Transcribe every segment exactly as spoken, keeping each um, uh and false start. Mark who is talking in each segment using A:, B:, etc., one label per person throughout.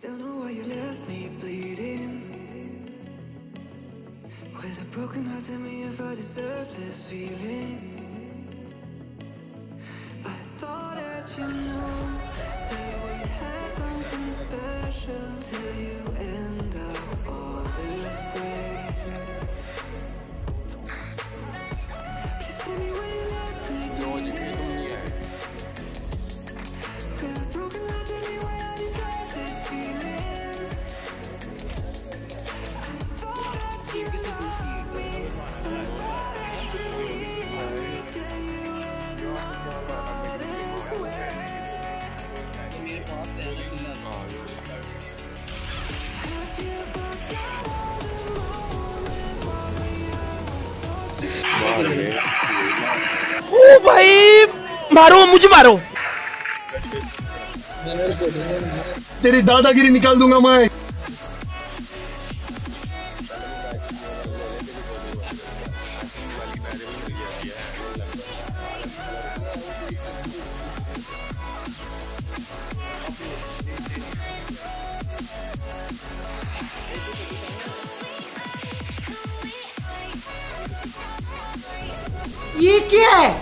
A: Don't know why you left me bleeding. With a broken heart, tell me if I deserve this feeling. I thought that you know that we had something special till you end up all this way. Please tell me why you left me bleeding. With a broken heart, tell me why I deserve this feeling. I thought that you loved me. I thought that you needed me till you end up all this way. Have you forgot all the moments when we were so
B: ओ भाई मारो मुझे मारो
C: तेरी दादागिरी निकाल दूंगा मैं।
B: ये क्या है?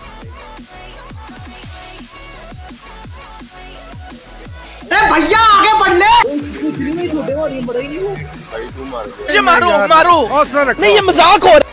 B: अरे भैया आगे बढ़ ले। मुझे मारो मारो नहीं, ये मजाक हो रहा है।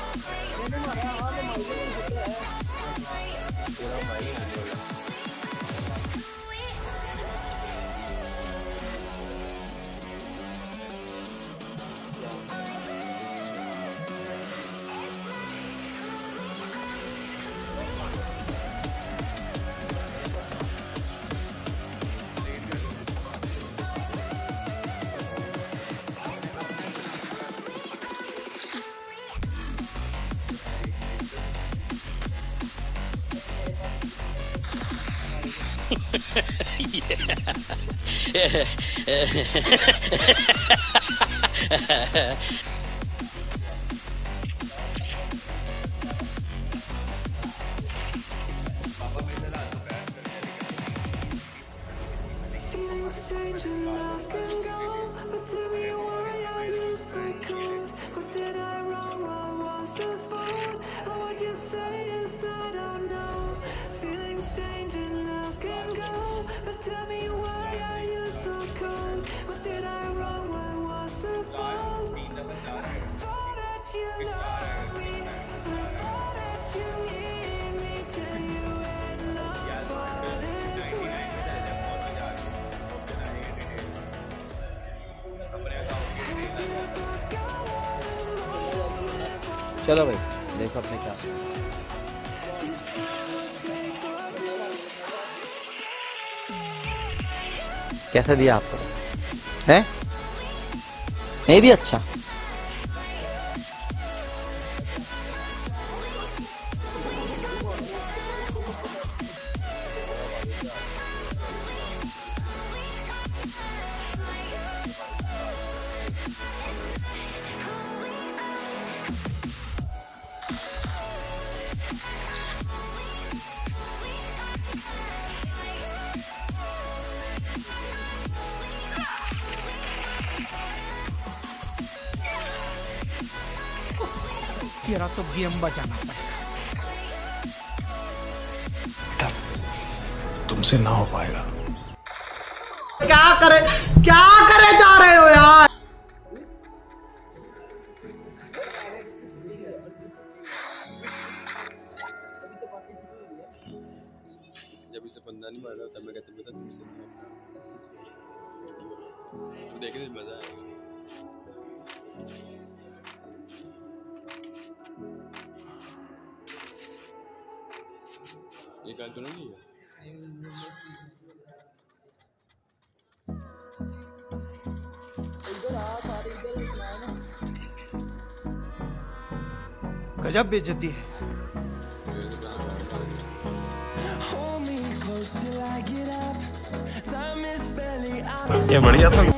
A: Feelings change and love can go, but tell me why are you so cold? What did I wrong? What was the fault? Or what you say is I don't know. Feelings change and love can go, but tell me why are you so cold? What did I wrong? What was the fault? I thought that you loved me. I thought that you needed me till you end up all this way.
D: चलो भाई देखो अपने क्या कैसा दिया आपको है? नहीं दिया? अच्छा
B: तेरा तो गेम बचाना पड़ेगा।
C: तुमसे ना हो पाएगा।
B: क्या करे क्या करे जा रहे हो यार?
E: जब इसे बंदा नहीं मार रहा तब मैं कहता था तुमसे तो देखने में मजा आएगा। ये काल तो नहीं है।
B: गजब बेइज्जती है।
C: ये बढ़िया था।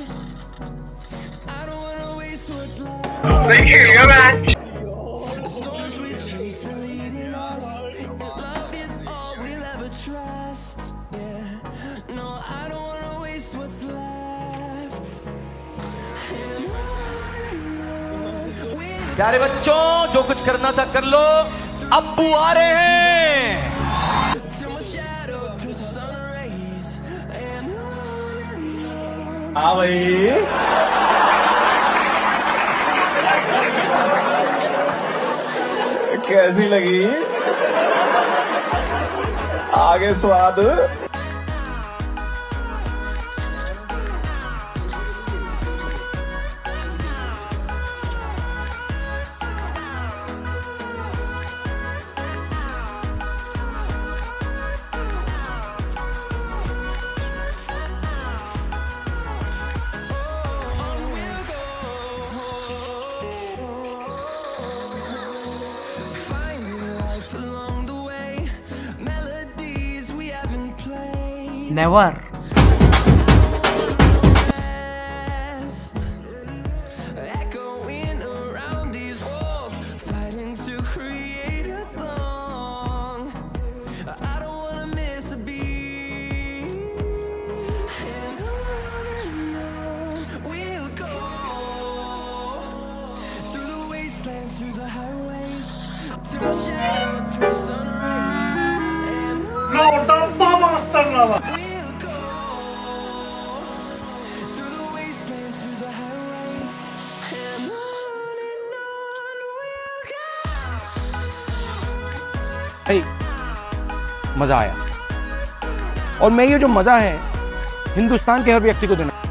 F: सही खेल गया match.
A: Trust, yeah. No, I don't wanna waste what's left.
G: प्यारे बच्चों, जो कुछ करना था कर लो, अब्बू आ रहे हैं।
C: हाँ भाई, कैसी लगी आगे स्वाद?
B: नेवर।
G: भाई मजा आया, और मैं ये जो मजा है हिंदुस्तान के हर व्यक्ति को देना।